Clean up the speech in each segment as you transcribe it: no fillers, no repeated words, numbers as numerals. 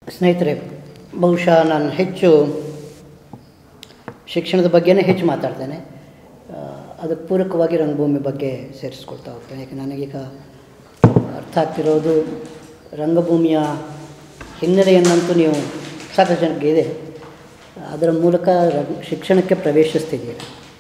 ಸ್ನೇಹಿತರೆ, ಬಹುಶಃ ನಾನು ಹೆಚ್ಚು ಶಿಕ್ಷಣದ ಬಗ್ಗೆನೇ ಹೆಚ್ಚು ಮಾತಾಡ್ತೇನೆ. ಅದಕ್ಕೆ ಪೂರಕವಾಗಿ ರಂಗಭೂಮಿ ಬಗ್ಗೆ ಸೇರಿಸ್ಕೊಳ್ತಾ ಹೋಗ್ತೇನೆ. ಯಾಕೆ ನನಗೀಗ ಅರ್ಥ ಆಗ್ತಿರೋದು ರಂಗಭೂಮಿಯ ಹಿನ್ನೆಲೆಯನ್ನಂತೂ ನೀವು ಸಾಕಷ್ಟು ಜನಕ್ಕೆ ಇದೆ, ಅದರ ಮೂಲಕ ಶಿಕ್ಷಣಕ್ಕೆ ಪ್ರವೇಶಿಸ್ತಿದ್ದೀರಿ.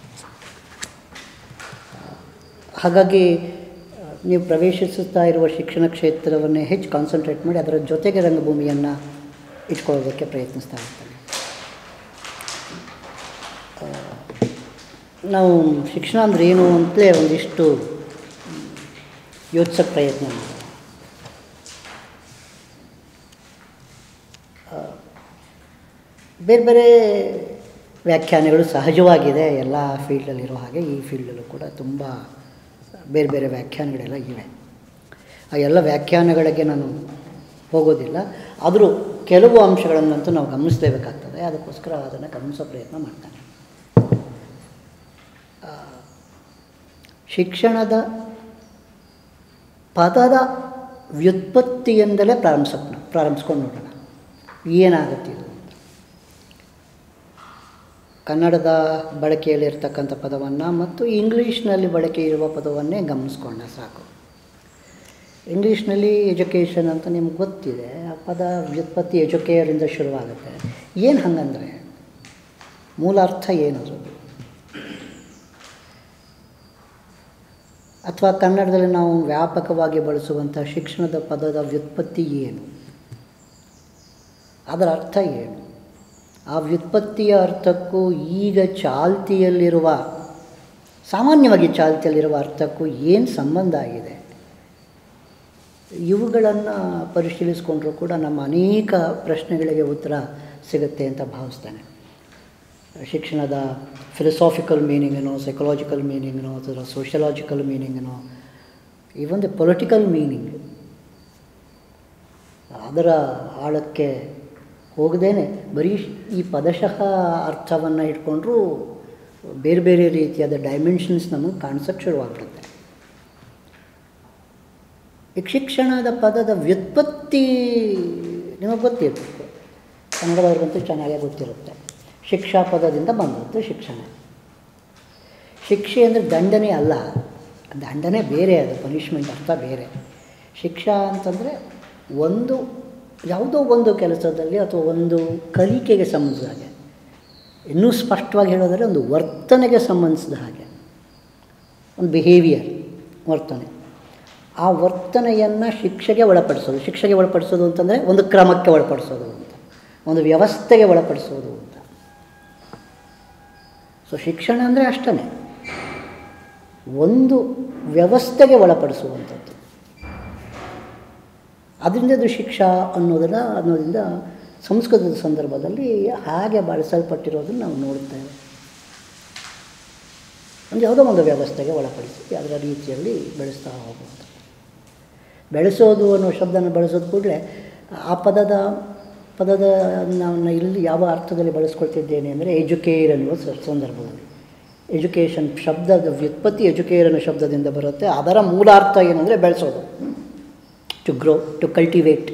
ಹಾಗಾಗಿ ನೀವು ಪ್ರವೇಶಿಸುತ್ತಾ ಇರುವ ಶಿಕ್ಷಣ ಕ್ಷೇತ್ರವನ್ನೇ ಹೆಚ್ಚು ಕಾನ್ಸಂಟ್ರೇಟ್ ಮಾಡಿ ಅದರ ಜೊತೆಗೆ ರಂಗಭೂಮಿಯನ್ನು ಇಟ್ಕೊಳ್ಳೋದಕ್ಕೆ ಪ್ರಯತ್ನಿಸ್ತಾ ಇರ್ತಾನೆ. ನಾವು ಶಿಕ್ಷಣ ಅಂದರೆ ಏನು ಅಂತಲೇ ಒಂದಿಷ್ಟು ಯೋಚಿಸೋಕ್ಕೆ ಪ್ರಯತ್ನ ಮಾಡೋಣ. ಬೇರೆ ಬೇರೆ ವ್ಯಾಖ್ಯಾನಗಳು ಸಹಜವಾಗಿದೆ ಎಲ್ಲ ಫೀಲ್ಡಲ್ಲಿರೋ ಹಾಗೆ ಈ ಫೀಲ್ಡಲ್ಲೂ ಕೂಡ ತುಂಬ ಬೇರೆ ಬೇರೆ ವ್ಯಾಖ್ಯಾನಗಳೆಲ್ಲ ಇವೆ. ಆ ಎಲ್ಲ ವ್ಯಾಖ್ಯಾನಗಳಿಗೆ ನಾನು ಹೋಗೋದಿಲ್ಲ, ಆದರೂ ಕೆಲವು ಅಂಶಗಳನ್ನಂತೂ ನಾವು ಗಮನಿಸಲೇಬೇಕಾಗ್ತದೆ. ಅದಕ್ಕೋಸ್ಕರ ಅದನ್ನು ಗಮನಿಸೋ ಪ್ರಯತ್ನ ಮಾಡ್ತಾನೆ. ಶಿಕ್ಷಣದ ಪದದ ವ್ಯುತ್ಪತ್ತಿಯಿಂದಲೇ ಪ್ರಾರಂಭಿಸ್ಕೊಂಡು ನೋಡೋಣ ಏನಾಗುತ್ತೆ ಇದು. ಕನ್ನಡದ ಬಳಕೆಯಲ್ಲಿರ್ತಕ್ಕಂಥ ಪದವನ್ನು ಮತ್ತು ಇಂಗ್ಲೀಷ್ನಲ್ಲಿ ಬಳಕೆ ಇರುವ ಪದವನ್ನೇ ಗಮನಿಸ್ಕೊಂಡ ಸಾಕು. ಇಂಗ್ಲೀಷ್ನಲ್ಲಿ ಎಜುಕೇಷನ್ ಅಂತ ನಿಮ್ಗೆ ಗೊತ್ತಿದೆ, ಆ ಪದ ವ್ಯುತ್ಪತ್ತಿ ಎಜುಕೇಯರಿಂದ ಶುರುವಾಗುತ್ತೆ. ಏನು ಹಂಗಂದರೆ ಮೂಲ ಅರ್ಥ ಏನದು? ಅಥವಾ ಕನ್ನಡದಲ್ಲಿ ನಾವು ವ್ಯಾಪಕವಾಗಿ ಬಳಸುವಂಥ ಶಿಕ್ಷಣದ ಪದದ ವ್ಯುತ್ಪತ್ತಿ ಏನು, ಅದರ ಅರ್ಥ ಏನು? ಆ ವ್ಯುತ್ಪತ್ತಿಯ ಅರ್ಥಕ್ಕೂ ಈಗ ಚಾಲ್ತಿಯಲ್ಲಿರುವ ಸಾಮಾನ್ಯವಾಗಿ ಚಾಲ್ತಿಯಲ್ಲಿರುವ ಅರ್ಥಕ್ಕೂ ಏನು ಸಂಬಂಧ ಆಗಿದೆ? ಇವುಗಳನ್ನು ಪರಿಶೀಲಿಸಿಕೊಂಡ್ರೂ ಕೂಡ ನಮ್ಮ ಅನೇಕ ಪ್ರಶ್ನೆಗಳಿಗೆ ಉತ್ತರ ಸಿಗುತ್ತೆ ಅಂತ ಭಾವಿಸ್ತೇನೆ. ಶಿಕ್ಷಣದ ಫಿಲಸಾಫಿಕಲ್ ಮೀನಿಂಗೇನೋ, ಸೈಕಲಾಜಿಕಲ್ ಮೀನಿಂಗೇನೋ, ಅಥವಾ ಸೋಷಿಯಲಾಜಿಕಲ್ ಮೀನಿಂಗೇನೋ, ಇವೊಂದು ಪೊಲಿಟಿಕಲ್ ಮೀನಿಂಗ್, ಅದರ ಆಳಕ್ಕೆ ಹೋಗದೇನೆ ಬರೀ ಈ ಪದಶಃ ಅರ್ಥವನ್ನು ಇಟ್ಕೊಂಡ್ರೂ ಬೇರೆ ಬೇರೆ ರೀತಿಯಾದ ಡೈಮೆನ್ಷನ್ಸ್ ನಮಗೆ ಕಾಣಿಸೋಕ್ಕೆ ಶುರುವಾಗ್ಬಿಡುತ್ತೆ. ಈಗ ಶಿಕ್ಷಣದ ಪದದ ವ್ಯುತ್ಪತ್ತಿ ನಿಮಗೆ ಗೊತ್ತಿರಬೇಕು, ಕನ್ನಡದವ್ರಿಗಂತೂ ಚೆನ್ನಾಗೇ ಗೊತ್ತಿರುತ್ತೆ. ಶಿಕ್ಷಾ ಪದದಿಂದ ಬಂದದ್ದು ಶಿಕ್ಷಣ. ಶಿಕ್ಷೆ ಅಂದರೆ ದಂಡನೆ ಅಲ್ಲ, ದಂಡನೆ ಬೇರೆ, ಅದು ಪನಿಷ್ಮೆಂಟ್ ಅರ್ಥ ಬೇರೆ. ಶಿಕ್ಷಾ ಅಂತಂದರೆ ಒಂದು ಯಾವುದೋ ಒಂದು ಕೆಲಸದಲ್ಲಿ ಅಥವಾ ಒಂದು ಕಲಿಕೆಗೆ ಸಂಬಂಧಿಸಿದ ಹಾಗೆ, ಇನ್ನೂ ಸ್ಪಷ್ಟವಾಗಿ ಹೇಳೋದಾದರೆ ಒಂದು ವರ್ತನೆಗೆ ಸಂಬಂಧಿಸಿದ ಹಾಗೆ, ಒಂದು ಬಿಹೇವಿಯರ್, ವರ್ತನೆ. ಆ ವರ್ತನೆಯನ್ನು ಶಿಕ್ಷೆಗೆ ಒಳಪಡಿಸೋದು ಅಂತಂದರೆ ಒಂದು ಕ್ರಮಕ್ಕೆ ಒಳಪಡಿಸೋದು ಅಂತ, ಒಂದು ವ್ಯವಸ್ಥೆಗೆ ಒಳಪಡಿಸೋದು ಅಂತ. ಸೊ ಶಿಕ್ಷಣ ಅಂದರೆ ಅಷ್ಟೇ, ಒಂದು ವ್ಯವಸ್ಥೆಗೆ ಒಳಪಡಿಸುವಂಥದ್ದು. ಅದರಿಂದ ಅದು ಶಿಕ್ಷಾ ಅನ್ನೋದರಿಂದ ಸಂಸ್ಕೃತದ ಸಂದರ್ಭದಲ್ಲಿ ಹಾಗೆ ಬಳಸಲ್ಪಟ್ಟಿರೋದನ್ನು ನಾವು ನೋಡ್ತೇವೆ. ಒಂದು ಯಾವುದೋ ಒಂದು ವ್ಯವಸ್ಥೆಗೆ ಒಳಪಡಿಸಿ ಅದರ ರೀತಿಯಲ್ಲಿ ಬೆಳೆಸ್ತಾ ಹೋಗುವಂಥ. ಬೆಳೆಸೋದು ಅನ್ನೋ ಶಬ್ದನ ಬಳಸೋದು ಕೂಡಲೇ ಆ ಪದದ ನಾನು ಇಲ್ಲಿ ಯಾವ ಅರ್ಥದಲ್ಲಿ ಬಳಸ್ಕೊಳ್ತಿದ್ದೇನೆ ಅಂದರೆ ಎಜುಕೇರ್ ಅನ್ನುವ ಸಂದರ್ಭದಲ್ಲಿ. ಎಜುಕೇಷನ್ ಶಬ್ದದ ವ್ಯುತ್ಪತ್ತಿ ಎಜುಕೇರ್ ಅನ್ನೋ ಶಬ್ದದಿಂದ ಬರುತ್ತೆ. ಅದರ ಮೂಲ ಅರ್ಥ ಏನಂದರೆ ಬೆಳೆಸೋದು, ಟು ಗ್ರೋ, ಟು ಕಲ್ಟಿವೇಟ್,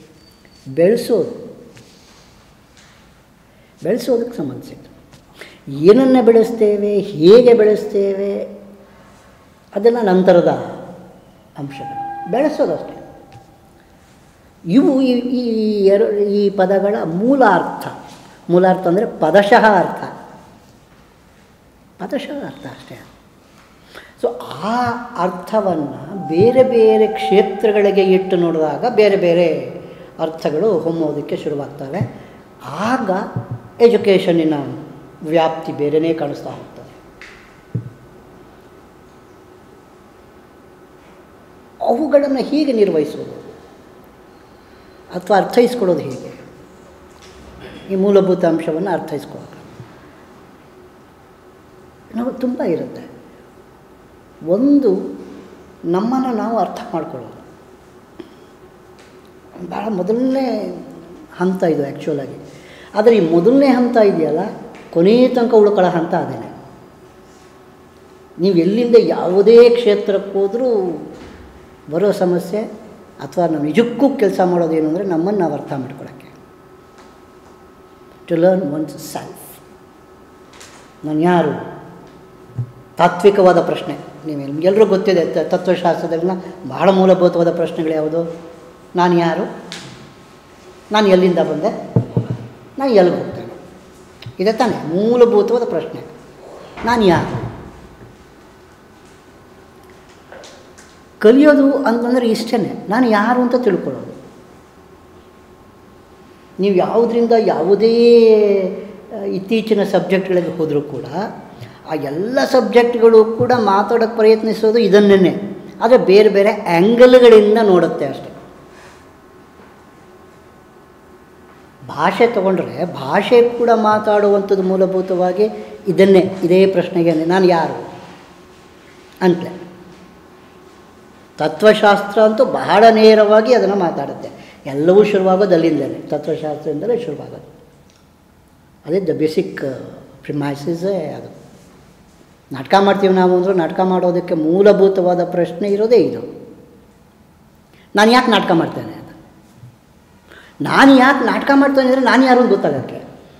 ಬೆಳೆಸೋದಕ್ಕೆ ಸಂಬಂಧಿಸಿದ್ದು. ಏನನ್ನು ಬೆಳೆಸ್ತೇವೆ, ಹೇಗೆ ಬೆಳೆಸ್ತೇವೆ, ಅದೆಲ್ಲ ನಂತರದ ಅಂಶಗಳು. ಬೆಳೆಸೋದಷ್ಟೇ. ಇವು ಈ ಪದಗಳ ಮೂಲ ಅರ್ಥ ಅಂದರೆ ಪದಶಃ ಅರ್ಥ ಅಷ್ಟೇ. ಸೊ ಆ ಅರ್ಥವನ್ನು ಬೇರೆ ಬೇರೆ ಕ್ಷೇತ್ರಗಳಿಗೆ ಇಟ್ಟು ನೋಡಿದಾಗ ಬೇರೆ ಬೇರೆ ಅರ್ಥಗಳು ಹೊಮ್ಮೋದಕ್ಕೆ ಶುರುವಾಗ್ತವೆ. ಆಗ ಎಜುಕೇಷನ್ನಿನ ವ್ಯಾಪ್ತಿ ಬೇರೆಯೇ ಕಾಣಿಸ್ತಾ ಹೋಗ್ತದೆ. ಅವುಗಳನ್ನು ಹೀಗೆ ನಿರ್ವಹಿಸೋದು ಅಥವಾ ಅರ್ಥೈಸ್ಕೊಳ್ಳೋದು ಹೇಗೆ? ಈ ಮೂಲಭೂತ ಅಂಶವನ್ನು ಅರ್ಥೈಸ್ಕೊಳ್ಳೋದು ನಾವು ತುಂಬ ಇರುತ್ತೆ. ಒಂದು, ನಮ್ಮನ್ನು ನಾವು ಅರ್ಥ ಮಾಡ್ಕೊಳ್ಳೋದು ಭಾಳ ಮೊದಲನೇ ಹಂತ ಇದು ಆ್ಯಕ್ಚುಲಾಗಿ. ಆದರೆ ಈ ಮೊದಲನೇ ಹಂತ ಇದೆಯಲ್ಲ, ಕೊನೆಯ ತನಕ ಉಳ್ಕೊಳ್ಳೋ ಹಂತ ಅದೇನೆ. ನೀವು ಎಲ್ಲಿಂದ ಯಾವುದೇ ಕ್ಷೇತ್ರಕ್ಕೆ ಹೋದರೂ ಬರೋ ಸಮಸ್ಯೆ ಅಥವಾ ನಾವು ನಿಜಕ್ಕೂ ಕೆಲಸ ಮಾಡೋದೇನು ಅಂದರೆ ನಮ್ಮನ್ನು ನಾವು ಅರ್ಥ ಮಾಡ್ಕೊಳ್ಳೋಕ್ಕೆ. To learn one's self. ನಾನು ಯಾರು? ತಾತ್ವಿಕವಾದ ಪ್ರಶ್ನೆ. ನಿಮಗೆಲ್ಲರೂ ಗೊತ್ತಿದೆ, ತತ್ವಶಾಸ್ತ್ರದಲ್ಲಿನ ಬಹಳ ಮೂಲಭೂತವಾದ ಪ್ರಶ್ನೆಗಳು ಯಾವುದು? ನಾನು ಯಾರು? ನಾನು ಎಲ್ಲಿಂದ ಬಂದೆ? ನಾನು ಎಲ್ಲಿಗೆ ಹೋಗ್ತೇನೆ? ಇದೆ ತಾನೇ ಮೂಲಭೂತವಾದ ಪ್ರಶ್ನೆ. ನಾನು ಯಾರು? ಕಲಿಯೋದು ಅಂತಂದರೆ ಇಷ್ಟೇ, ನಾನು ಯಾರು ಅಂತ ತಿಳ್ಕೊಳ್ಳೋದು. ನೀವು ಯಾವುದರಿಂದ ಯಾವುದೇ ಇತ್ತೀಚಿನ ಸಬ್ಜೆಕ್ಟ್ಗಳಿಗೆ ಹೋದರೂ ಕೂಡ ಆ ಎಲ್ಲ ಸಬ್ಜೆಕ್ಟ್ಗಳು ಕೂಡ ಮಾತಾಡೋಕ್ಕೆ ಪ್ರಯತ್ನಿಸೋದು ಇದನ್ನೇ, ಆದರೆ ಬೇರೆ ಬೇರೆ ಆ್ಯಂಗಲ್ಗಳಿಂದ ನೋಡುತ್ತೆ ಅಷ್ಟೆ. ಭಾಷೆ ತಗೊಂಡ್ರೆ ಭಾಷೆ ಕೂಡ ಮಾತಾಡುವಂಥದ್ದು ಮೂಲಭೂತವಾಗಿ ಇದೇ ಪ್ರಶ್ನೆಗೆ ನಾನು ಯಾರು ಅಂತಲೇ. ತತ್ವಶಾಸ್ತ್ರ ಅಂತೂ ಬಹಳ ನೇರವಾಗಿ ಅದನ್ನು ಮಾತಾಡುತ್ತೆ. ಎಲ್ಲವೂ ಶುರುವಾಗೋದು ಅಲ್ಲಿಂದಲೇ, ತತ್ವಶಾಸ್ತ್ರದಿಂದಲೇ ಶುರುವಾಗೋದು. ಅದೇ ದ ಬೇಸಿಕ್ ಪ್ರಿಮೈಸಸ್ಸೇ ಅದು. ನಾಟಕ ಮಾಡ್ತೀವಿ ನಾವು ಅಂದರೂ ನಾಟಕ ಮಾಡೋದಕ್ಕೆ ಮೂಲಭೂತವಾದ ಪ್ರಶ್ನೆ ಇರೋದೇ ಇದು. ನಾನು ಯಾಕೆ ನಾಟಕ ಮಾಡ್ತೇನೆ ಅಂತ. ನಾನು ಯಾಕೆ ನಾಟಕ ಮಾಡ್ತೇನೆ ಅಂದರೆ ನಾನು ಯಾರು ಅಂತ ಗೊತ್ತಾಗಕ್ಕೆ.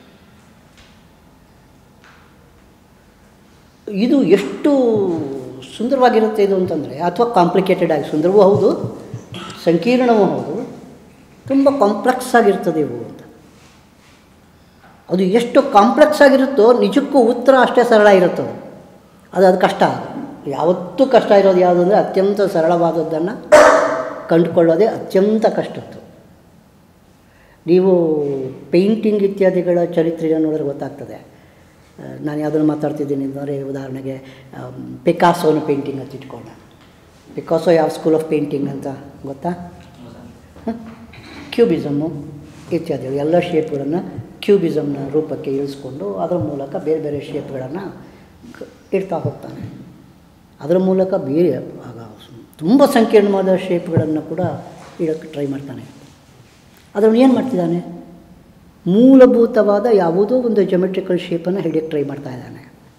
ಇದು ಎಷ್ಟು ಸುಂದರವಾಗಿರುತ್ತೆ ಇದು ಅಂತಂದರೆ, ಅಥವಾ ಕಾಂಪ್ಲಿಕೇಟೆಡ್ ಆಗಿ, ಸುಂದರವೂ ಹೌದು ಸಂಕೀರ್ಣವೂ ಹೌದು, ತುಂಬ ಕಾಂಪ್ಲೆಕ್ಸ್ ಆಗಿರ್ತದೆ ಇವು ಅಂತ. ಅದು ಎಷ್ಟು ಕಾಂಪ್ಲೆಕ್ಸ್ ಆಗಿರುತ್ತೋ ನಿಜಕ್ಕೂ ಉತ್ತರ ಅಷ್ಟೇ ಸರಳ ಇರುತ್ತದೆ. ಅದು ಕಷ್ಟ. ಯಾವತ್ತೂ ಕಷ್ಟ ಇರೋದು ಯಾವುದು ಅಂದರೆ ಅತ್ಯಂತ ಸರಳವಾದದ್ದನ್ನು ಕಂಡುಕೊಳ್ಳೋದೇ ಅತ್ಯಂತ ಕಷ್ಟದ್ದು. ನೀವು ಪೇಂಟಿಂಗ್ ಇತ್ಯಾದಿಗಳ ಚರಿತ್ರೆಯನ್ನು ನೋಡಿದ್ರೆ ಗೊತ್ತಾಗ್ತದೆ. ನಾನು ಯಾವುದನ್ನು ಮಾತಾಡ್ತಿದ್ದೀನಿ ಅಂದರೆ, ಉದಾಹರಣೆಗೆ ಪಿಕಾಸೋನ ಪೇಂಟಿಂಗ್ ಅಂತ ಇಟ್ಕೊಂಡ. ಪಿಕಾಸೋ ಯಾವ ಸ್ಕೂಲ್ ಆಫ್ ಪೇಂಟಿಂಗ್ ಅಂತ ಗೊತ್ತಾ? ಕ್ಯೂಬಿಸಮ್ಮು ಇತ್ಯಾದಿಗಳು ಎಲ್ಲ ಶೇಪ್ಗಳನ್ನು ಕ್ಯೂಬಿಸಮ್ನ ರೂಪಕ್ಕೆ ಇಳಿಸ್ಕೊಂಡು ಅದರ ಮೂಲಕ ಬೇರೆ ಬೇರೆ ಶೇಪ್ಗಳನ್ನು ಇಡ್ತಾ ಹೋಗ್ತಾನೆ. ಅದರ ಮೂಲಕ ಬೇರೆ ಆಗ ತುಂಬ ಸಂಕೀರ್ಣವಾದ ಶೇಪ್ಗಳನ್ನು ಕೂಡ ಇಡೋಕ್ಕೆ ಟ್ರೈ ಮಾಡ್ತಾನೆ. ಅದನ್ನು ಏನು ಮಾಡ್ತಿದ್ದಾನೆ? ಮೂಲಭೂತವಾದ ಯಾವುದೋ ಒಂದು ಜೊಮೆಟ್ರಿಕಲ್ ಶೇಪನ್ನು ಹಿಡಿಯೋಕ್ಕೆ ಟ್ರೈ ಮಾಡ್ತಾ ಇದ್ದಾನೆ.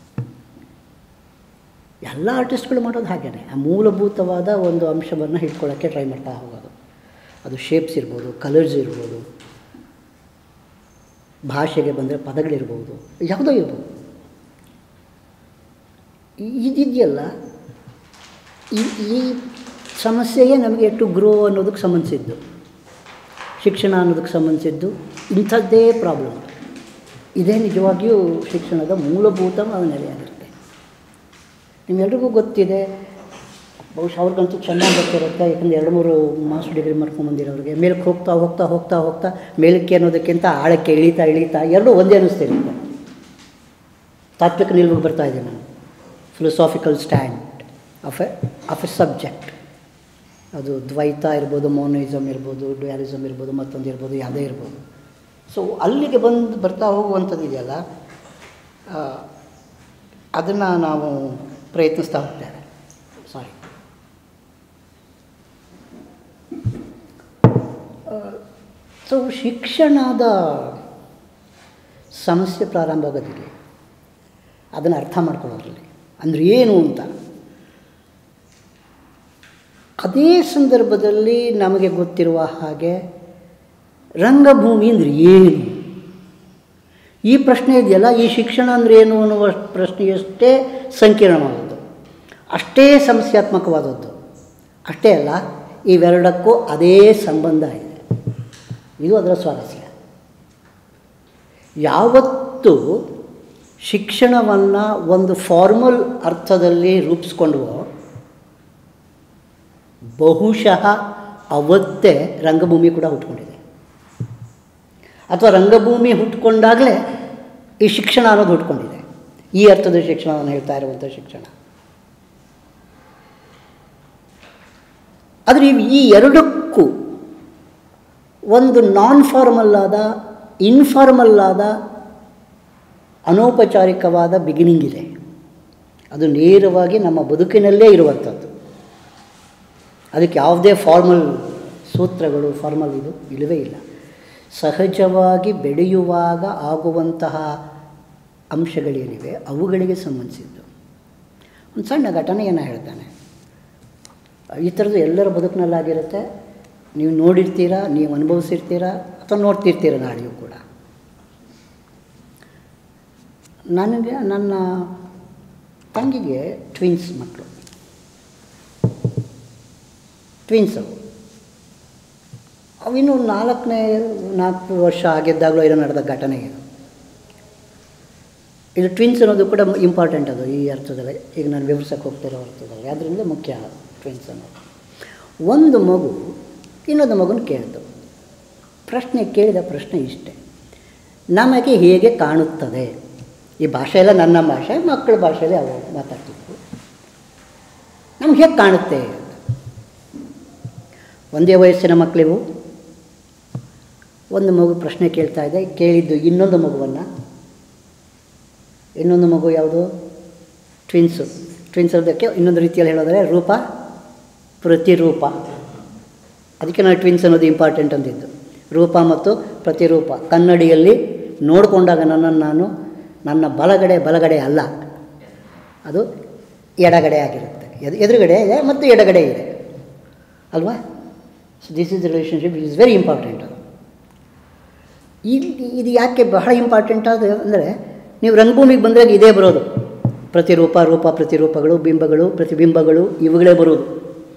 ಎಲ್ಲ ಆರ್ಟಿಸ್ಟ್ಗಳು ಮಾಡೋದು ಹಾಗೇ, ಆ ಮೂಲಭೂತವಾದ ಒಂದು ಅಂಶವನ್ನು ಹಿಡ್ಕೊಳ್ಳೋಕ್ಕೆ ಟ್ರೈ ಮಾಡ್ತಾ ಹೋಗೋದು. ಅದು ಶೇಪ್ಸ್ ಇರ್ಬೋದು, ಕಲರ್ಸ್ ಇರ್ಬೋದು, ಭಾಷೆಗೆ ಬಂದರೆ ಪದಗಳಿರ್ಬೋದು, ಯಾವುದೋ ಇರ್ಬೋದು. ಇದಿದೆಯಲ್ಲ, ಈ ಸಮಸ್ಯೆಯೇ ನಮಗೆ ಟು ಗ್ರೋ ಅನ್ನೋದಕ್ಕೆ ಸಂಬಂಧಿಸಿದ್ದು, ಶಿಕ್ಷಣ ಅನ್ನೋದಕ್ಕೆ ಸಂಬಂಧಿಸಿದ್ದು ಇಂಥದ್ದೇ ಪ್ರಾಬ್ಲಮ್. ಇದೇ ನಿಜವಾಗಿಯೂ ಶಿಕ್ಷಣದ ಮೂಲಭೂತ ನೆಲೆಯಾಗಿರುತ್ತೆ. ನಿಮ್ಮೆಲ್ರಿಗೂ ಗೊತ್ತಿದೆ, ಬಹುಶಃ ಅವ್ರಿಗಂತೂ ಚೆನ್ನಾಗಿ ಗೊತ್ತಿರುತ್ತೆ. ಯಾಕಂದರೆ 2-3 ಮಾಸ್ಟರ್ ಡಿಗ್ರಿ ಮಾಡ್ಕೊಂಬಂದಿರೋರಿಗೆ ಮೇಲಕ್ಕೆ ಹೋಗ್ತಾ ಹೋಗ್ತಾ ಹೋಗ್ತಾ ಹೋಗ್ತಾ ಮೇಲಕ್ಕೆ ಅನ್ನೋದಕ್ಕಿಂತ ಆಳಕ್ಕೆ ಇಳೀತಾ ಎರಡೂ ಒಂದೇ ಅನ್ನಿಸ್ತಿರುತ್ತೆ. ತಾತ್ವಿಕ ನಿಲುವಿಗೆ ಬರ್ತಾ ಇದ್ದೀನಿ ನಾನು. Philosophical stand of a subject. ಅದು ದ್ವೈತ ಇರ್ಬೋದು, ಮೋನೋಯಿಸಮ್ ಇರ್ಬೋದು, ಡ್ಯುಯಾಲಿಸಮ್ ಇರ್ಬೋದು, ಮತ್ತೊಂದು ಇರ್ಬೋದು, ಯಾವುದೇ ಇರ್ಬೋದು. ಸೊ ಅಲ್ಲಿಗೆ ಬರ್ತಾ ಹೋಗುವಂಥದ್ದು ಇದೆಯಲ್ಲ, ಅದನ್ನು ನಾವು ಪ್ರಯತ್ನಿಸ್ತಾ ಹೋಗ್ತೇವೆ. ಸಾರಿ. ಸೊ ಶಿಕ್ಷಣದ ಸಮಸ್ಯೆ ಪ್ರಾರಂಭ ಆಗೋದಿಲ್ಲ, ಅದನ್ನು ಅರ್ಥ ಮಾಡ್ಕೊಳ್ಳೋದ್ರಲ್ಲಿ ಅಂದರೆ ಏನು ಅಂತ. ಅದೇ ಸಂದರ್ಭದಲ್ಲಿ ನಮಗೆ ಗೊತ್ತಿರುವ ಹಾಗೆ ರಂಗಭೂಮಿ ಅಂದರೆ ಏನು, ಈ ಪ್ರಶ್ನೆ ಇದೆಯಲ್ಲ, ಈ ಶಿಕ್ಷಣ ಅಂದರೆ ಏನು ಅನ್ನುವ ಪ್ರಶ್ನೆಯಷ್ಟೇ ಸಂಕೀರ್ಣವಾದದ್ದು, ಅಷ್ಟೇ ಸಮಸ್ಯಾತ್ಮಕವಾದದ್ದು. ಅಷ್ಟೇ ಅಲ್ಲ, ಇವೆರಡಕ್ಕೂ ಅದೇ ಸಂಬಂಧ ಇದೆ. ಇದು ಅದರ ಸ್ವಾರಸ್ಯ. ಯಾವತ್ತು ಶಿಕ್ಷಣವನ್ನು ಒಂದು ಫಾರ್ಮಲ್ ಅರ್ಥದಲ್ಲಿ ರೂಪಿಸ್ಕೊಂಡ್ವೋ ಬಹುಶಃ ಅವತ್ತೇ ರಂಗಭೂಮಿ ಕೂಡ ಹುಟ್ಕೊಂಡಿದೆ. ಅಥವಾ ರಂಗಭೂಮಿ ಹುಟ್ಕೊಂಡಾಗಲೇ ಈ ಶಿಕ್ಷಣ ಅನ್ನೋದು ಹುಟ್ಕೊಂಡಿದೆ. ಈ ಅರ್ಥದ ಶಿಕ್ಷಣ ನಾನು ಹೇಳ್ತಾ ಇರುವಂಥ ಶಿಕ್ಷಣ. ಆದರೆ ಈ ಎರಡಕ್ಕೂ ಒಂದು ನಾನ್ ಫಾರ್ಮಲ್ ಆದ, ಇನ್ಫಾರ್ಮಲ್ ಆದ, ಅನೌಪಚಾರಿಕವಾದ ಬಿಗಿನಿಂಗ್ ಇದೆ. ಅದು ನೇರವಾಗಿ ನಮ್ಮ ಬದುಕಿನಲ್ಲೇ ಇರುವಂಥದ್ದು. ಅದಕ್ಕೆ ಯಾವುದೇ ಫಾರ್ಮಲ್ ಸೂತ್ರಗಳು, ಫಾರ್ಮಲ್ ಇದು ಇಲ್ಲವೇ ಇಲ್ಲ. ಸಹಜವಾಗಿ ಬೆಳೆಯುವಾಗ ಆಗುವಂತಹ ಅಂಶಗಳೇನಿವೆ ಅವುಗಳಿಗೆ ಸಂಬಂಧಿಸಿದ್ದು. ಒಂದು ಸಣ್ಣ ಘಟನೆಯನ್ನು ಹೇಳ್ತಾನೆ. ಈ ಥರದ್ದು ಎಲ್ಲರ ಬದುಕಿನಲ್ಲಾಗಿರುತ್ತೆ. ನೀವು ನೋಡಿರ್ತೀರ, ನೀವು ಅನುಭವಿಸಿರ್ತೀರ, ಅಥವಾ ನೋಡ್ತಿರ್ತೀರ ನಾಳೆಯೂ ಕೂಡ. ನನಗೆ ನನ್ನ ತಂಗಿಗೆ ಟ್ವಿನ್ಸ್ ಮಕ್ಕಳು, ಟ್ವಿನ್ಸ್ ಅವಿನ್ನೂ 4 ವರ್ಷ ಆಗಿದ್ದಾಗಲೂ ಏನೋ ನಡೆದ ಘಟನೆ ಇದು. ಇದು ಟ್ವಿನ್ಸ್ ಅನ್ನೋದು ಕೂಡ ಇಂಪಾರ್ಟೆಂಟ್, ಅದು ಈ ಅರ್ಥದಲ್ಲಿ, ಈಗ ನಾನು ವಿವರಿಸೋಕ್ಕೆ ಹೋಗ್ತಿರೋ ಅರ್ಥದಲ್ಲಿ. ಅದರಿಂದ ಮುಖ್ಯ ಟ್ವಿನ್ಸ್ ಅನ್ನೋದು. ಒಂದು ಮಗು ಇನ್ನೊಂದು ಮಗುನ ಕೇಳಿತು. ಕೇಳಿದ ಪ್ರಶ್ನೆ ಇಷ್ಟೇ: ನಮಗೆ ಹೇಗೆ ಕಾಣುತ್ತದೆ? ಈ ಭಾಷೆ ಎಲ್ಲ ನನ್ನ ಭಾಷೆ, ಮಕ್ಕಳ ಭಾಷೆಯಲ್ಲಿ ಅವು ಮಾತಾಡ್ತಿದ್ವು. ನಮ್ಗೆ ಹೇಗೆ ಕಾಣುತ್ತೆ ಅಂತ. ಒಂದೇ ವಯಸ್ಸಿನ ಮಕ್ಕಳಿವು. ಒಂದು ಮಗು ಪ್ರಶ್ನೆ ಕೇಳ್ತಾ ಇದೆ. ಕೇಳಿದ್ದು ಇನ್ನೊಂದು ಮಗುವನ್ನು. ಇನ್ನೊಂದು ಮಗು ಯಾವುದು? ಟ್ವಿನ್ಸ್ ಅದಕ್ಕೆ ಇನ್ನೊಂದು ರೀತಿಯಲ್ಲಿ ಹೇಳೋದ್ರೆ ರೂಪ ಪ್ರತಿರೂಪ. ಅದಕ್ಕೆ ನಾನು ಟ್ವಿನ್ಸ್ ಅನ್ನೋದು ಇಂಪಾರ್ಟೆಂಟ್ ಅಂತಿದ್ದು. ರೂಪ ಮತ್ತು ಪ್ರತಿರೂಪ. ಕನ್ನಡಿಯಲ್ಲಿ ನೋಡಿಕೊಂಡಾಗ ನಾನು ನನ್ನ ಬಲಗಡೆ ಅಲ್ಲ, ಅದು ಎಡಗಡೆ ಆಗಿರುತ್ತೆ. ಎದುರುಗಡೆ ಇದೆ ಮತ್ತು ಎಡಗಡೆ ಇದೆ ಅಲ್ವಾ? So this is relationship is very important. ಇದು ಯಾಕೆ ಬಹಳ ಇಂಪಾರ್ಟೆಂಟ್ ಅಂದರೆ, ನೀವು ರಂಗಭೂಮಿಗೆ ಬಂದಾಗ ಇದೇ ಬರೋದು. ಪ್ರತಿರೂಪ, ರೂಪ, ಪ್ರತಿರೂಪಗಳು, ಬಿಂಬಗಳು, ಪ್ರತಿಬಿಂಬಗಳು ಇವುಗಳೇ ಬರೋದು.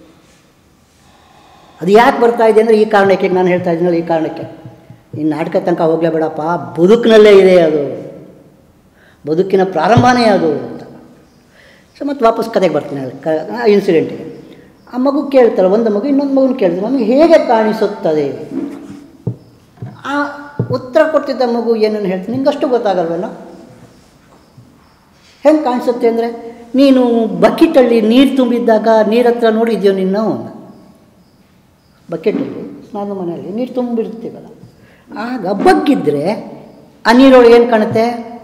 ಅದು ಯಾಕೆ ಬರ್ತಾ ಇದೆ ಅಂದರೆ ಈ ಕಾರಣಕ್ಕೆ. ನಾನು ಹೇಳ್ತಾ ಇದ್ದೀನಲ್ಲ, ಈ ಕಾರಣಕ್ಕೆ. ಇನ್ನು ನಾಟಕ ತನಕ ಹೋಗಲೇಬೇಡಪ್ಪ, ಬದುಕಿನಲ್ಲೇ ಇದೆ ಅದು, ಬದುಕಿನ ಪ್ರಾರಂಭನೇ ಅದು ಅಂತ. ಸೊ ಮತ್ತೆ ವಾಪಸ್ ಕತೆಗೆ ಬರ್ತೀನಿ, ಇನ್ಸಿಡೆಂಟಿಗೆ. ಆ ಮಗು ಕೇಳ್ತಲ್ಲ, ಒಂದು ಮಗು ಇನ್ನೊಂದು ಮಗುನ ಕೇಳ್ತಾರೆ, ನಮಗೆ ಹೇಗೆ ಕಾಣಿಸುತ್ತದೆ? ಆ ಉತ್ತರ ಕೊಡ್ತಿದ್ದ ಮಗು ಏನನ್ನು ಹೇಳ್ತೀನಿ, ನಿಂಗಷ್ಟು ಗೊತ್ತಾಗಲ್ವೇನೋ? ಹೆಂಗೆ ಕಾಣಿಸುತ್ತೆ ಅಂದರೆ, ನೀನು ಬಕೆಟಲ್ಲಿ ನೀರು ತುಂಬಿದ್ದಾಗ ನೀರು ಹತ್ರ ನೋಡಿದ್ಯೋ ನಿನ್ನ? ಬಕೆಟಲ್ಲಿ ಸ್ನಾನ ಮನೆಯಲ್ಲಿ ನೀರು ತುಂಬಿರ್ತೀವಲ್ಲ, ಆಗ ಬಗ್ಗಿದ್ರೆ ಆ ನೀರೊಳಗೆ ಏನು ಕಾಣುತ್ತೆ?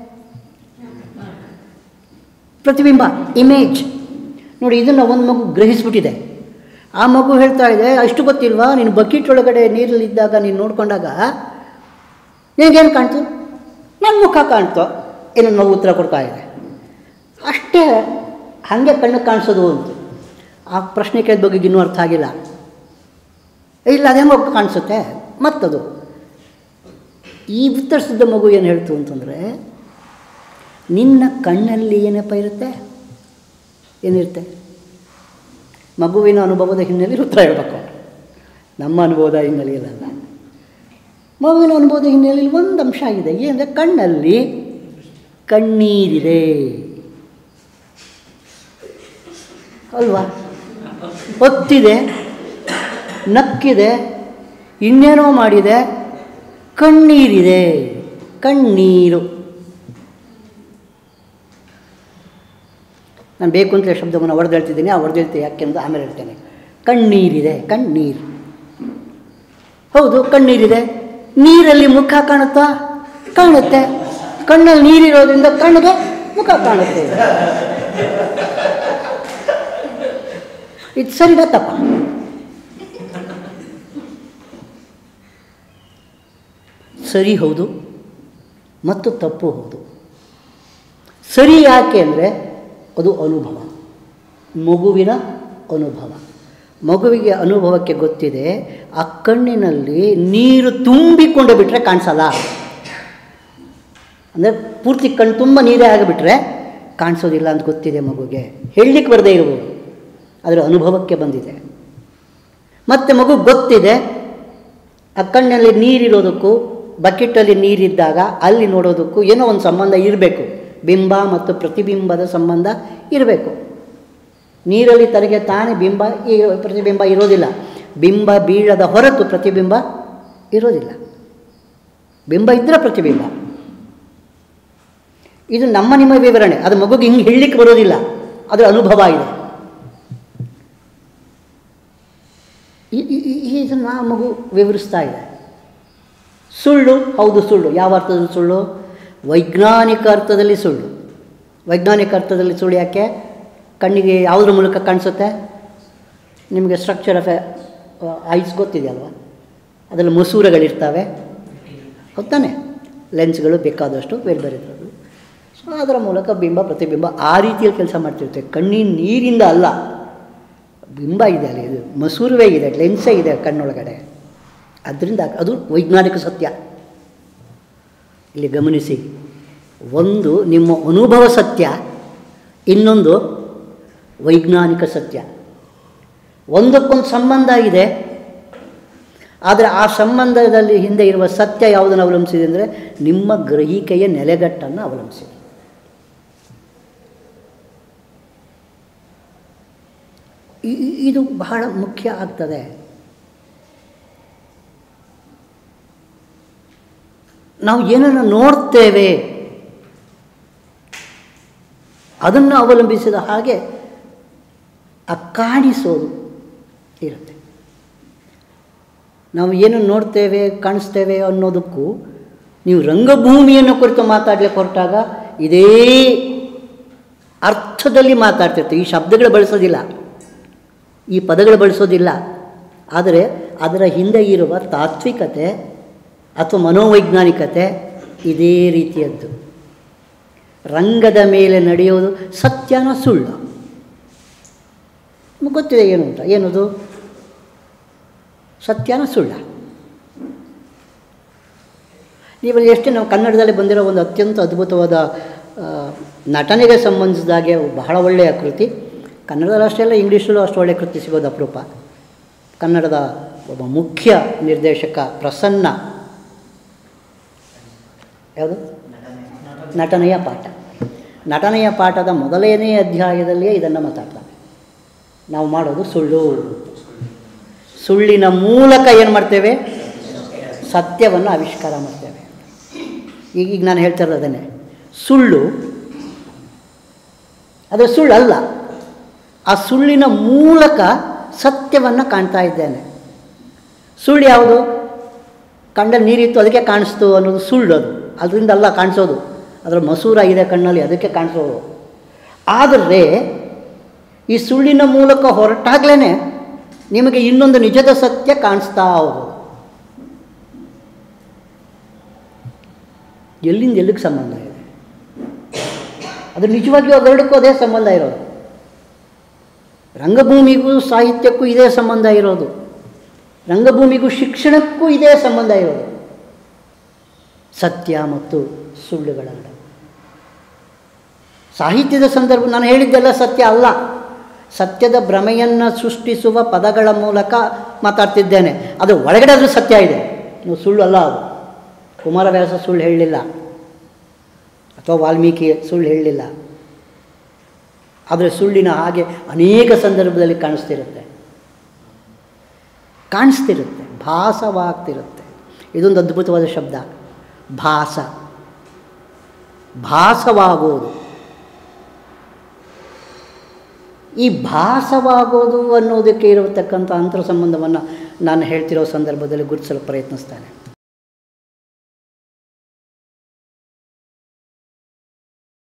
ಪ್ರತಿಬಿಂಬ, ಇಮೇಜ್. ನೋಡಿ, ಇದನ್ನು ಒಂದು ಮಗು ಗ್ರಹಿಸ್ಬಿಟ್ಟಿದೆ. ಆ ಮಗು ಹೇಳ್ತಾ ಇದೆ, ಅಷ್ಟು ಗೊತ್ತಿಲ್ವಾ, ನೀನು ಬಕೆಟ್ ಒಳಗಡೆ ನೀರಲ್ಲಿದ್ದಾಗ ನೀನು ನೋಡ್ಕೊಂಡಾಗ ನಿನಗೇನು ಕಾಣ್ತು? ನನ್ನ ಮುಖ ಕಾಣ್ತೋ? ಏನನ್ನು ಮಗು ಉತ್ತರ ಕೊಡ್ತಾ ಇದೆ. ಅಷ್ಟೇ, ಹಾಗೆ ಕಣ್ಣು ಕಾಣಿಸೋದು ಅಂತ. ಆ ಪ್ರಶ್ನೆ ಕೇಳಿದ ಬಗ್ಗೆ ಇನ್ನೂ ಅರ್ಥ ಆಗಿಲ್ಲ. ಇಲ್ಲ, ಅದೇ ಮಗು ಕಾಣಿಸುತ್ತೆ ಮತ್ತದು. ಈ ಉತ್ತರಿಸಿದ ಮಗು ಏನು ಹೇಳ್ತು ಅಂತಂದರೆ, ನಿನ್ನ ಕಣ್ಣಲ್ಲಿ ಏನಪ್ಪ ಇರುತ್ತೆ? ಏನಿರುತ್ತೆ? ಮಗುವಿನ ಅನುಭವದ ಹಿನ್ನೆಲೆಯಲ್ಲಿ ಉತ್ತರ ಹೇಳಬೇಕು. ನಮ್ಮ ಅನುಭವದ ಹಿನ್ನೆಲೆಯಲ್ಲ, ಮಗುವಿನ ಅನುಭವದ ಹಿನ್ನೆಲೆಯಲ್ಲಿ ಒಂದು ಅಂಶ ಆಗಿದೆ. ಏನಂದರೆ, ಕಣ್ಣಲ್ಲಿ ಕಣ್ಣೀರಿದೆ ಅಲ್ವಾ? ಒತ್ತಿದೆ, ನಕ್ಕಿದೆ, ಇನ್ನೇನೋ ಮಾಡಿದೆ, ಕಣ್ಣೀರಿದೆ. ಕಣ್ಣೀರು. ನಾನು ಬೇಕು ಅಂತಲೇ ಶಬ್ದವನ್ನು ಹೊಡೆದೇಳ್ತಿದ್ದೀನಿ. ಆ ಹೊಡೆದೇಳ್ತೀನಿ ಯಾಕೆ ಅಂತ ಆಮೇಲೆ ಹೇಳ್ತೇನೆ. ಕಣ್ಣೀರಿದೆ, ಕಣ್ಣೀರು. ಹೌದು, ಕಣ್ಣೀರಿದೆ. ನೀರಲ್ಲಿ ಮುಖ ಕಾಣುತ್ತಾ? ಕಾಣುತ್ತೆ. ಕಣ್ಣಲ್ಲಿ ನೀರಿರೋದ್ರಿಂದ ಕಣ್ಣಿಗೆ ಮುಖ ಕಾಣುತ್ತೆ. ಇದು ಸರಿನಾ ತಪ್ಪ? ಸರಿ ಹೌದು ಮತ್ತು ತಪ್ಪು ಹೌದು. ಸರಿ ಯಾಕೆ ಅಂದರೆ, ಅದು ಅನುಭವ, ಮಗುವಿನ ಅನುಭವ. ಮಗುವಿಗೆ ಅನುಭವಕ್ಕೆ ಗೊತ್ತಿದೆ, ಆ ಕಣ್ಣಿನಲ್ಲಿ ನೀರು ತುಂಬಿಕೊಂಡು ಬಿಟ್ಟರೆ ಕಾಣಿಸಲ್ಲ. ಅಂದರೆ ಪೂರ್ತಿ ಕಣ್ಣು ತುಂಬ ನೀರೇ ಆಗಿಬಿಟ್ರೆ ಕಾಣಿಸೋದಿಲ್ಲ ಅಂತ ಗೊತ್ತಿದೆ ಮಗುಗೆ. ಹೇಳಲಿಕ್ಕೆ ಬರದೇ ಇರ್ಬೋದು, ಅದರ ಅನುಭವಕ್ಕೆ ಬಂದಿದೆ. ಮತ್ತು ಮಗು ಗೊತ್ತಿದೆ, ಆ ಕಣ್ಣಲ್ಲಿ ನೀರಿರೋದಕ್ಕೂ ಬಕೆಟಲ್ಲಿ ನೀರಿದ್ದಾಗ ಅಲ್ಲಿ ನೋಡೋದಕ್ಕೂ ಏನೋ ಒಂದು ಸಂಬಂಧ ಇರಬೇಕು. ಬಿಂಬ ಮತ್ತು ಪ್ರತಿಬಿಂಬದ ಸಂಬಂಧ ಇರಬೇಕು. ನೀರಲ್ಲಿ ತನಗೆ ತಾನೇ ಪ್ರತಿಬಿಂಬ ಇರೋದಿಲ್ಲ. ಬಿಂಬ ಬೀಳದ ಹೊರತು ಪ್ರತಿಬಿಂಬ ಇರೋದಿಲ್ಲ. ಬಿಂಬ ಇದ್ದರೆ ಪ್ರತಿಬಿಂಬ. ಇದು ನಿಮ್ಮ ವಿವರಣೆ. ಅದು ಮಗುಗೆ ಹಿಂಗೆ ಹೇಳಲಿಕ್ಕೆ ಬರೋದಿಲ್ಲ, ಅದರ ಅನುಭವ ಇದೆ. ಇದನ್ನು ಆ ಮಗು ವಿವರಿಸ್ತಾ ಇದೆ. ಸುಳ್ಳು, ಹೌದು ಸುಳ್ಳು. ಯಾವ ಅರ್ಥದಲ್ಲಿ ಸುಳ್ಳು? ವೈಜ್ಞಾನಿಕ ಅರ್ಥದಲ್ಲಿ ಸುಳ್ಳು. ವೈಜ್ಞಾನಿಕ ಅರ್ಥದಲ್ಲಿ ಸುಳ್ಳು ಯಾಕೆ? ಕಣ್ಣಿಗೆ ಯಾವುದ್ರ ಮೂಲಕ ಕಾಣಿಸುತ್ತೆ? ನಿಮಗೆ ಸ್ಟ್ರಕ್ಚರ್ ಆಫ್ ಐಸ್ ಗೊತ್ತಿದೆಯಲ್ವ? ಅದರಲ್ಲಿ ಮಸೂರಗಳಿರ್ತವೆ, ಗೊತ್ತಾನೆ? ಲೆನ್ಸ್ಗಳು ಬೇಕಾದಷ್ಟು ಬೇರೆ ಬೇರೆ ಇರೋದು. ಸೊ ಅದರ ಮೂಲಕ ಬಿಂಬ ಪ್ರತಿಬಿಂಬ ಆ ರೀತಿಯಲ್ಲಿ ಕೆಲಸ ಮಾಡ್ತಿರ್ತೇವೆ. ಕಣ್ಣಿನ ನೀರಿಂದ ಅಲ್ಲ, ಬಿಂಬ ಇದೆ ಅಲ್ಲಿ, ಇದು ಮಸೂರವೇ ಇದೆ, ಲೆನ್ಸೇ ಇದೆ ಕಣ್ಣೊಳಗಡೆ. ಅದರಿಂದ ಅದು ವೈಜ್ಞಾನಿಕ ಸತ್ಯ. ಇಲ್ಲಿ ಗಮನಿಸಿ, ಒಂದು ನಿಮ್ಮ ಅನುಭವ ಸತ್ಯ, ಇನ್ನೊಂದು ವೈಜ್ಞಾನಿಕ ಸತ್ಯ. ಒಂದಕ್ಕೊಂದು ಸಂಬಂಧ ಇದೆ, ಆದರೆ ಆ ಸಂಬಂಧದಲ್ಲಿ ಹಿಂದೆ ಇರುವ ಸತ್ಯ ಯಾವುದನ್ನು ಅವಲಂಬಿಸಿದೆ ಅಂದರೆ ನಿಮ್ಮ ಗ್ರಹಿಕೆಯ ನೆಲೆಗಟ್ಟನ್ನು ಅವಲಂಬಿಸಿದೆ. ಇದು ಬಹಳ ಮುಖ್ಯ ಆಗ್ತದೆ. ನಾವು ಏನನ್ನು ನೋಡ್ತೇವೆ ಅದನ್ನು ಅವಲಂಬಿಸಿದ ಹಾಗೆ ಆ ಕಾಣಿಸೋದು ಇರುತ್ತೆ. ನಾವು ಏನು ನೋಡ್ತೇವೆ ಕಾಣಿಸ್ತೇವೆ ಅನ್ನೋದಕ್ಕೂ ನೀವು ರಂಗಭೂಮಿಯನ್ನು ಕುರಿತು ಮಾತಾಡಲಿಕ್ಕೆ ಹೊರಟಾಗ ಇದೇ ಅರ್ಥದಲ್ಲಿ ಮಾತಾಡ್ತಿರ್ತೀವಿ. ಈ ಶಬ್ದಗಳು ಬಳಸೋದಿಲ್ಲ, ಈ ಪದಗಳು ಬಳಸೋದಿಲ್ಲ, ಆದರೆ ಅದರ ಹಿಂದೆ ಇರುವ ತಾತ್ವಿಕತೆ ಅಥವಾ ಮನೋವೈಜ್ಞಾನಿಕತೆ ಇದೇ ರೀತಿಯದ್ದು. ರಂಗದ ಮೇಲೆ ನಡೆಯೋದು ಸತ್ಯನ ಸುಳ್ಳು ನಮಗೆ ಗೊತ್ತಿದೆ ಏನು ಅಂತ. ಏನದು ಸತ್ಯನ ಸುಳ್ಳ? ನೀವು ಎಷ್ಟೇ ನಾವು ಕನ್ನಡದಲ್ಲಿ ಬಂದಿರೋ ಒಂದು ಅತ್ಯಂತ ಅದ್ಭುತವಾದ ನಟನೆಗೆ ಸಂಬಂಧಿಸಿದಾಗೆ ಬಹಳ ಒಳ್ಳೆಯ ಕೃತಿ. ಕನ್ನಡದಲ್ಲಿ ಅಷ್ಟೇ ಅಲ್ಲ, ಇಂಗ್ಲೀಷಲ್ಲೂ ಅಷ್ಟು ಒಳ್ಳೆಯ ಕೃತಿ ಸಿಗೋದು ಅಪರೂಪ. ಕನ್ನಡದ ಒಬ್ಬ ಮುಖ್ಯ ನಿರ್ದೇಶಕ ಪ್ರಸನ್ನ, ಯಾವುದು ನಟನೆಯ ಪಾಠ. ನಟನೆಯ ಪಾಠದ ಮೊದಲನೇ ಅಧ್ಯಾಯದಲ್ಲಿಯೇ ಇದನ್ನು ಮಾತಾಡ್ತಾನೆ. ನಾವು ಮಾಡೋದು ಸುಳ್ಳು, ಸುಳ್ಳಿನ ಮೂಲಕ ಏನು ಮಾಡ್ತೇವೆ? ಸತ್ಯವನ್ನು ಆವಿಷ್ಕಾರ ಮಾಡ್ತೇವೆ. ಈಗ ನಾನು ಹೇಳ್ತಾ ಇರೋದು ಅದನ್ನೇ. ಸುಳ್ಳು ಅದು ಸುಳ್ಳಲ್ಲ, ಆ ಸುಳ್ಳಿನ ಮೂಲಕ ಸತ್ಯವನ್ನು ಕಾಣ್ತಾ ಇದ್ದೇನೆ. ಸುಳ್ಳು ಯಾವುದು? ಕಣ್ಣಲ್ಲಿ ನೀರಿತ್ತು ಅದಕ್ಕೆ ಕಾಣಿಸ್ತು ಅನ್ನೋದು ಸುಳ್ಳು. ಅದು ಅದರಿಂದ ಅಲ್ಲ ಕಾಣಿಸೋದು, ಅದರ ಮಸೂರ ಇದೆ ಕಣ್ಣಲ್ಲಿ ಅದಕ್ಕೆ ಕಾಣಿಸೋದು. ಆದರೆ ಈ ಸುಳ್ಳಿನ ಮೂಲಕ ಹೊರಟಾಗ್ಲೇ ನಿಮಗೆ ಇನ್ನೊಂದು ನಿಜದ ಸತ್ಯ ಕಾಣಿಸ್ತಾ ಹೋಗೋದು. ಎಲ್ಲಿಂದ ಎಲ್ಲಿಗೆ ಸಂಬಂಧ ಇದೆ? ಅದು ನಿಜವಾಗಿಯೂ ಅವೆರಡಕ್ಕೂ ಅದೇ ಸಂಬಂಧ ಇರೋದು. ರಂಗಭೂಮಿಗೂ ಸಾಹಿತ್ಯಕ್ಕೂ ಇದೇ ಸಂಬಂಧ ಇರೋದು, ರಂಗಭೂಮಿಗೂ ಶಿಕ್ಷಣಕ್ಕೂ ಇದೇ ಸಂಬಂಧ ಇರೋದು. ಸತ್ಯ ಮತ್ತು ಸುಳ್ಳುಗಳ ನಡುವೆ. ಸಾಹಿತ್ಯದ ಸಂದರ್ಭ ನಾನು ಹೇಳಿದ್ದೆಲ್ಲ ಸತ್ಯ ಅಲ್ಲ, ಸತ್ಯದ ಭ್ರಮೆಯನ್ನು ಸೃಷ್ಟಿಸುವ ಪದಗಳ ಮೂಲಕ ಮಾತಾಡ್ತಿದ್ದೇನೆ. ಅದು ಒಳಗಡೆ ಅದು ಸತ್ಯ ಇದೆ, ನೀವು ಸುಳ್ಳು ಅಲ್ಲ. ಅದು ಕುಮಾರವ್ಯಾಸ ಸುಳ್ಳು ಹೇಳಲಿಲ್ಲ, ಅಥವಾ ವಾಲ್ಮೀಕಿ ಸುಳ್ಳು ಹೇಳಲಿಲ್ಲ. ಆದರೆ ಸುಳ್ಳಿನ ಹಾಗೆ ಅನೇಕ ಸಂದರ್ಭದಲ್ಲಿ ಕಾಣಿಸ್ತಿರುತ್ತೆ, ಭಾಸವಾಗ್ತಿರುತ್ತೆ. ಇದೊಂದು ಅದ್ಭುತವಾದ ಶಬ್ದ, ಭಾಸ, ಭಾಸವಾಗೋದು. ಈ ಭಾಸವಾಗೋದು ಅನ್ನೋದಕ್ಕೆ ಇರತಕ್ಕಂಥ ಅಂತರ ಸಂಬಂಧವನ್ನು ನಾನು ಹೇಳ್ತಿರೋ ಸಂದರ್ಭದಲ್ಲಿ ಗುರುತಿಸಲು ಪ್ರಯತ್ನಿಸ್ತೇನೆ.